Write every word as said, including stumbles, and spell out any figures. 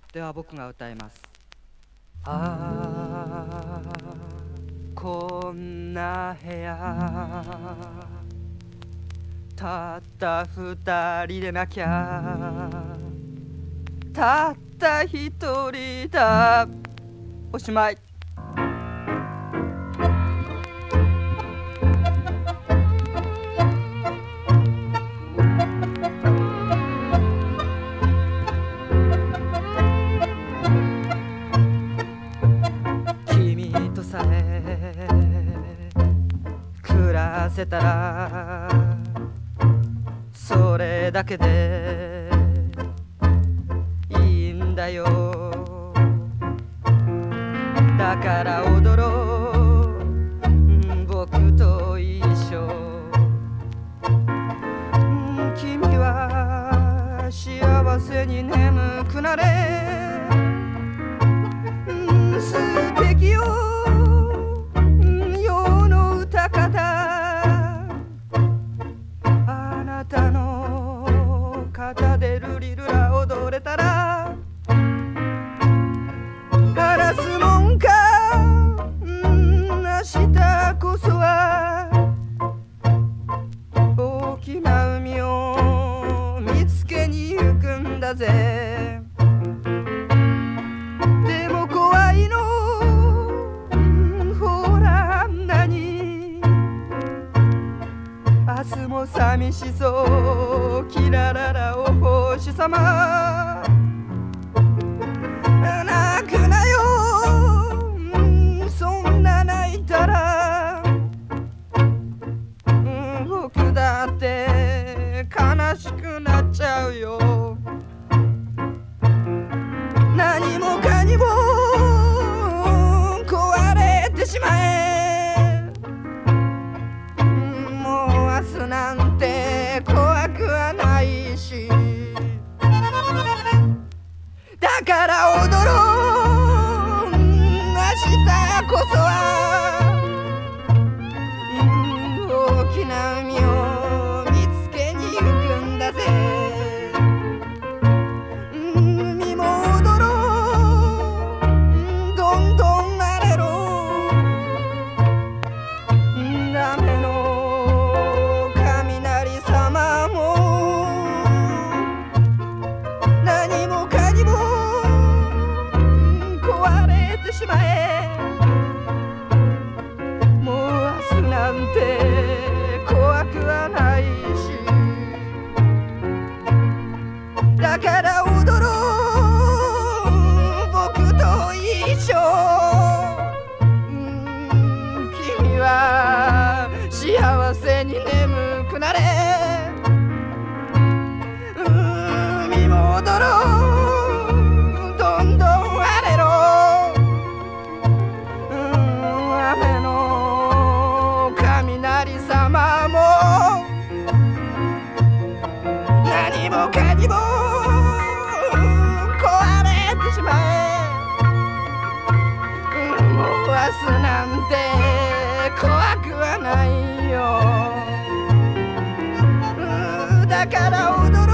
では僕が歌います。ああこんな部屋たった二人でなきゃたった一人だ。おしまい。君とさえ暮らせたらそれだけでいいんだよ。だから踊ろう僕と一緒。君は幸せに眠くなれ。素敵よ世の歌方。あなたの肩でルリルラ踊れたら話すもんか。明日こそは大きな海を見つけに行くんだぜ。でも怖いのほらあんなに明日も寂しそうキラララお星様。泣くなよそんな泣いたら僕だって悲しくなっちゃうよ。何もかにも壊れてしまえ。もう明日なんて怖くはないし。だから踊ろう明日こそは大きな海を見つけに行くんだぜ。海も踊ろうどんどん荒れろ。雨の雷様も何もかにも壊れてしまえ。もう明日なんて怖くはないし。だから踊ろう僕と一緒。君は幸せに眠くなれ。海も踊ろうどんどん荒れろ。雨の雷様も何もかにも壊れてしまえ。もう明日なんて怖くはないよ。だから踊ろう